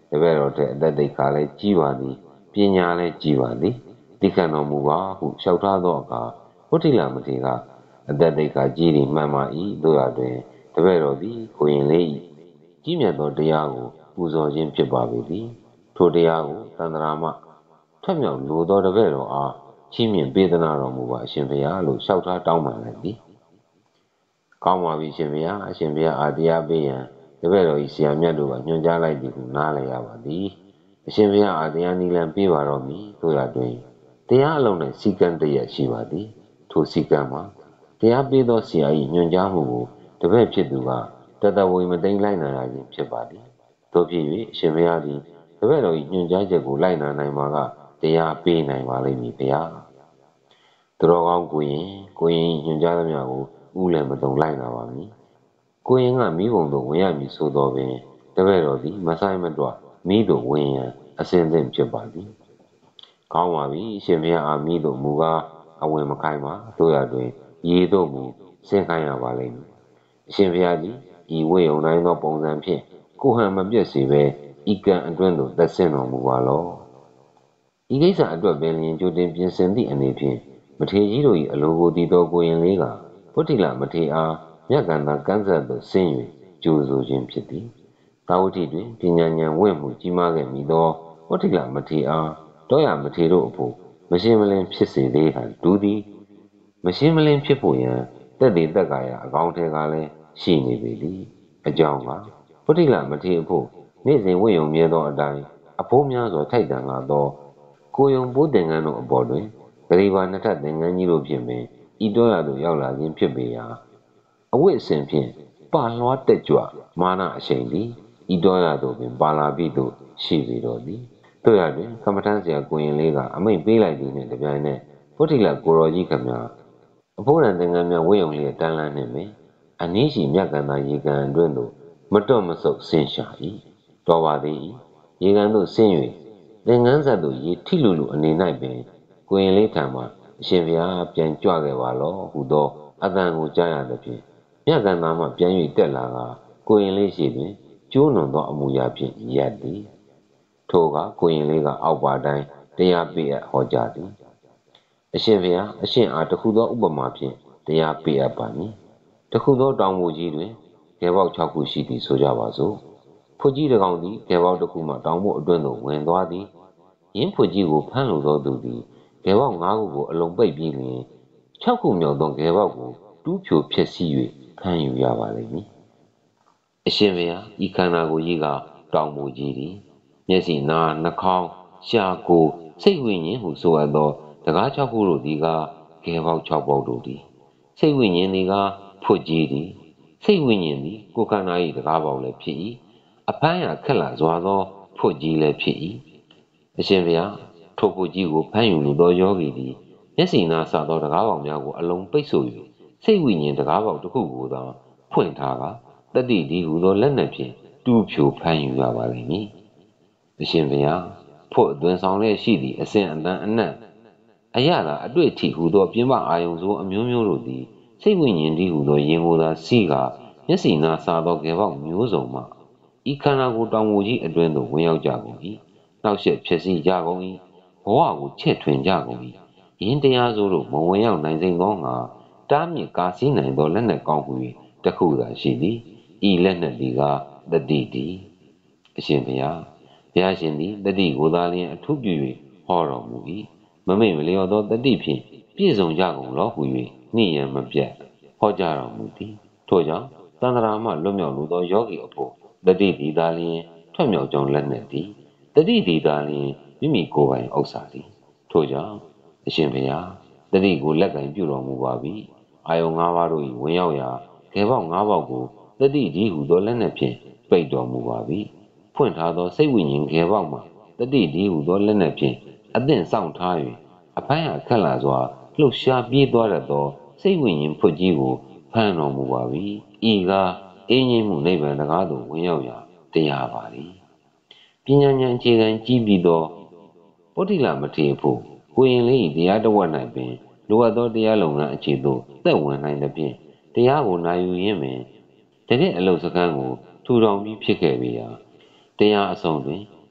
တပည့်တော်တဲ့အသက်တိတ်ခါလည်းကြီးပါသည်ပညာလည်းကြီးပါသည်တိခတ်တော်မူပါဟုလျှောက်ထားသောအခါဝဋ္ဌိလမထေရကအသက်တိတ်ခါကြီးသည်မှန်ပါ၏တို့ရတွင်တပည့်တော်သည်ကိုရင်လေး၏ကြီးမြတ်သောတရားကိုပူဇော်ခြင်းဖြစ်ပါပေသည်ထိုတရားကိုသန္တရာမှထွက်မြောက်လိုသောတပည့်တော်အားချီးမြှင့်ပေးသနာတော်မူပါအရှင်ဘုရားလို့လျှောက်ထားတောင်းပန်လိုက်သည်ကောင်းပါပြီရှင်ဘုရားအရှင်ဘုရားအားတရားပေးရန်တပည့်တော်၏ဆရာမြတ်တို့ကညွှန်ကြားလိုက်သည်ဟုနားလည်ရပါသည်အရှင်ဘုရားအားတရားနိလန်ပေးပါတော့မည်တို့ရတွင်တရားအလုံး၌စီကံတရရှိပါသည်ထိုစီကံမှာတရားပေးသောဆရာ၏ညွှန်ကြားမှုကိုတပည့်ဖြစ်သူကတတဝေမသိမ့်လိုက်နိုင်ရခြင်းဖြစ်ပါသည်တို့ဖြစ်၍အရှင်ဘုရားသည်တပည့်တော်၏ညွှန်ကြားချက်ကိုလိုက်နာနိုင်မှာကတရားပေးနိုင်ပါလိမ့်မည်ဘုရားသူတော်ကောင်းကိုရင်ညွှန်ကြားသမျှကိုဥလည်းမတုံလိုက်နာပါမည်ကိုရင်ကမိဘုံသို့ဝင်ရမည်ဆိုတော်ပင်တပည့်တော်သည်မဆိုင်မတော့မိတို့ဝင်ရန်အစဉ်သင့်ဖြစ်ပါသည်ကောင်းပါပြီအရှင်ဘုရားအားမိတို့မူကားအဝင်မခိုင်းပါတို့ရတွင်ရေတို့မူဆင်းခိုင်းရပါလိမ့်မည်အရှင်ဘုရားသည်ဤဝိယုံတိုင်းသောပုံစံဖြင့်ကိုဟန်မပြည့်စေဘဲဤကံအတွင်းသို့သက်ဆင့်တော်မူပါလောဤကိစ္စအတွက်ပင်လျင်ကြိုတင်ပြင်ဆင်သည့်အနေဖြင့်မထေရကြီးတို့၏အလိုကိုတည်သောကိုရင်လေးကဝဋ္ဌိလမထေရအားမြတ်ကန္တာကမ်းဆက်သို့ဆင်း၍ကြိုဆိုခြင်းဖြစ်သည်သာဝတိတွင်ပညာဉာဏ်ဝင့်မှုကြီးမားခဲ့မိသောဝဋ္ဌိလမထေရအားတောရမထေရတို့အဖို့မရှင်းမလင်းဖြစ်စေသေးဟန်ဒူသည်မရှင်းမလင်းဖြစ်ဖို့ရန်တက်တည်တက်ကာယအကောင်းထဲကလည်းရှိနေပေသည်အကြောင်းကဝဋ္ဌိလမထေရအဖို့နေ့စဉ်ဝိယုံမြဲသောအတိုင်းအဖိုးများစွာထိုက်တန်လာသောကိုယုံပိုးတင်ငန်းတို့အပေါ်တွင်ဂရိဘာနှစ်ထပ်တင်ငန်းကြီးတို့ဖြင့်ပင်ဤတောရသို့ရောက်လာခြင်းဖြစ်ပေရာအဝိအစဉ်ဖြင့်ပါလွှားတက်ကြွမာနအရှိန်သည်ဤတောရသို့ပင်ပါလာပြီသို့ရှိပေတော်သည်တို့ရတွင်ကမ္မထမ်းဆရာကိုရင်လေးကအမိန့်ပေးလိုက်သည်နှင့်တပြိုင်နက်ဝဋ္ဌိလကိုရောကြီးခမအဖိုးရန်တင်ငန်းများဝိယုံလျက်တန်းလန်းနှင့်ပင်အနည်းရှိမြတ်ကန္တာရေကန်အတွင်းသို့မတွတ်မဆုတ်ဆင်းရှာ၏တော်ပါသည်ရေကန်သို့ဆင်း၍သင်္ကန်းဆက်သို့ရေထိလူလူအနေ၌ပင်ကိုရင်လေးထံမှအရှင်ဘုရားပြန်ကြွခဲ့ပါလောဟုသောအတန်ကိုကြားရသဖြင့်မြတ်ကန္တာမှပြန်၍တက်လာကကိုရင်လေးရှိတွင်ကျိုးနွန်သောအမူအရာဖြင့်ရပ်သည်ထိုကကိုရင်လေးကအောက်ပါတိုင်းတရားပေးအပ်ဟောကြားသည်အရှင်ဘုရားအရှင်အားတခုသောဥပမာဖြင့်တရားပေးအပ်ပါမည်တခုသောတောင်ပေါ်ကြီးတွင်ဂဲပေါက်6ခုရှိသည်ဆိုကြပါစို့ဖွကြီးတစ်ကောင်သည်ဂဲပေါက်တစ်ခုမှတောင်ပေါ်အတွင်းသို့ဝင်သွားသည်ယင်းဖွကြီးကိုဖမ်းလိုသောသူသည်ဂဲပေါက်5ခုကိုအလုံးပိတ်ပြီးလျှင်6ခုမြောက်သောဂဲပေါက်ကိုတူးဖြိုဖျက်ဆီး၍ခံယူရပါလိမ့်မည်အရှင်ဘုရားဤခန္ဓာကိုယ်ကြီးကတောင်ပေါ်ကြီးသည်မျက်စိနားနှာခေါင်းရှားကိုယ်စိတ်ဝိညာဉ်ဟုဆိုအပ်သောတကား6ခုတို့သည်ကဂဲပေါက်6ပေါက်တို့သည်စိတ်ဝိညာဉ်သည်ကဖွကြီးသည်စိတ်ဝိညာဉ်သည်ကိုယ်ခန္ဓာ၏တကားပေါက်လည်းဖြစ်၏အဖမ်းရခက်လာစွာသောဖွကြီးလည်းဖြစ်၏အရှင်ဘုရားထိုဖွကြီးကိုဖမ်းယူလိုသောယောဂီသည်မျက်စိနားစသောတကားပေါက်များကိုအလုံးပိတ်ဆို့၍စိတ်ဝိညာဉ်တကားပေါက်တစ်ခုကိုသာဖွင့်ထားကတတိဒီဟုသောလက်နက်ဖြင့်တူးဖြိုဖမ်းယူရပါလိမ့်မည်အရှင်ဘုရားဖွအသွင်ဆောင်လည်းရှိသည့်အစဉ်အတန်အနက်အရသာအတွေ့အထိဟုသောပြင်းပအာယုံစိုးအမျိုးမျိုးတို့သည်စိတ်ဝိညာဉ်တည်းဟုသောရင်ကိုယ်သာစီးကမျက်စိနားစားသောကေပေါက်မျိုးစုံမှဤခန္ဓာကိုယ်တောင်ကိုကြီးအတွင်းသို့ဝင်ရောက်ကြကုန်၏နောက်ဆက်ဖြစ်စီကြကုန်၏ဘဝကိုချဲ့ထွင်ကြကုန်၏ယင်းတရားစိုးတို့မဝင်ရောက်နိုင်စိမ့်သောငါတားမြစ်ကားစည်းနိုင်သောလက်နက်ကောင်းဟု၍တခုသာရှိသည်ဤလက်နက်သည်ကတတိတည်းအရှင်ဘုရားဘုရားရှင်သည်တတိကိုသာလျှင်အထုပြု၍ဟောတော်မူ၏မမိတ်မလျော်သောတတိဖြင့်ပြည့်စုံကြကုန်လောဟု၍နှိယံမပြတ်ဟောကြားတော်မူသည်ထို့ကြောင့်သန္တရာမှလွတ်မြောက်လိုသောယောဂီအဖို့တတိဒီသာလျှင်ထွက်မြောက်ကြောင်းလက်နက်သည်တတိဒီသာလျှင်မိမိကိုယ်ပိုင်ဥစ္စာသည်ထို့ကြောင့်အရှင်ဘုရားတတိကိုလက်ကင်ပြုတော်မူပါပြီအာယုံ၅ပါးတို့၏ဝင်ရောက်ရာခေပေါက်၅ပေါက်ကိုတတိဒီဟုသောလက်နက်ဖြင့်ပိတ်တော်မူပါပြီဖွင့်ထားသောစိတ်ဝိညာဉ်ခေပေါက်မှာတတိဒီဟုသောလက်နက်ဖြင့်အသင့်ဆောင်ထား၍အဖမ်းရခက်လာစွာလှုပ်ရှားပြေးသွားတတ်သောစိတ်ဝိညာဉ်ဖွကြီးကိုဖမ်းတော်မူပါပြီဤကအင်းကြီးမှုနိဗ္ဗာန်တကားသို့ဝင်ရောက်ရာတရားပါသည်ပညာဉာဏ်အခြေခံကြီးပြီးသောပုဋ္ဌိလမထေရဖို့ကိုရင်လေး၏တရားတော်၌ပင်လိုအပ်သောတရားလုံငန်းအခြေသို့သက်ဝင်နိုင်သဖြင့်တရားကိုနာယူရင်းပင်တကယ့်အလုတ်စကမ်းကိုထူထောင်ပြီးဖြစ်ခဲ့ပေရာတရားအဆုံးတွင်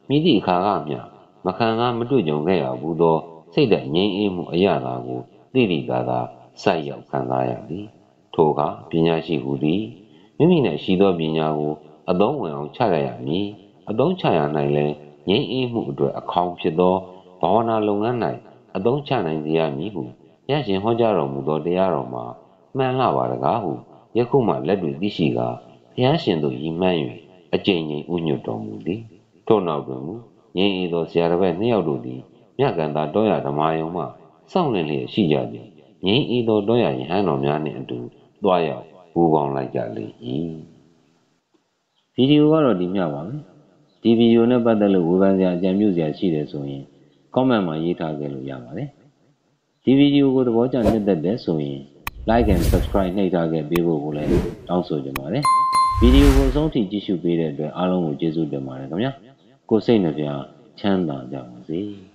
မိသည့်အခါကမျှမခံကားမတွေ့ကြုံခဲ့ရဘူးသောစိတ်ဓာတ်ငြိမ်းအေးမှုအရသာကိုသိသည့်သာသာစိုက်ရောက်ခံစားရသည်ထိုအခါပညာရှိဟုသည်မိမိ၌ရှိသောပညာကိုအသုံးဝင်အောင်ချရမည်အသုံးချရ၌လည်းငြိမ်းအေးမှုအတွက်အခေါင်ဖြစ်သောဘာဝနာလုပ်ငန်း၌အသုံးချနိုင်စေရမည်ဟုရရှင်ဟောကြားတော်မူသောတရားတော်မှာမှန်လှပါတကားဟုယခုမှလက်တွေ့သိရှိကာဘုရားရှင်သို့ရည်မှန်း၍အကျဉ်းချင်းဥညွတ်တော်မူသည်ထို့နောက်တွင်မူငြိမ်းအေးသောဆရာတစ်ပည့်နှစ်ယောက်တို့သည်မြတ်ကန္တာတောရဓမ္မယုံမှစောင့်လင့်လျက်ရှိကြသည်ငြိမ်းအေးသောတောရယဟန်တော်များနှင့်အတူတွားရောက်ပူးပေါင်းလိုက်ကြလေ၏ဗီဒီယိုကတော့ဒီမျှပါပဲဒီဗီဒီယိုနဲ့ပတ်သက်လို့ဝေဖန်စရာအကြံပြုစရာရှိတယ်ဆိုရင် comment မှာရေးထားခဲ့လို့ရပါတယ်ဒီဗီဒီယိုကိုသဘောကျနှစ်သက်တယ်ဆိုရင် like and subscribe နှိပ်ထားခဲ့ပေးဖို့ကိုလည်းတောင်းဆိုချင်ပါတယ်ဗီဒီယိုကိုအဆုံးထိကြည့်ရှုပေးတဲ့အတွက်အားလုံးကိုကျေးဇူးတင်ပါတယ်ခင်ဗျာကိုယ်စိတ်နှပြချမ်းသာကြပါစေ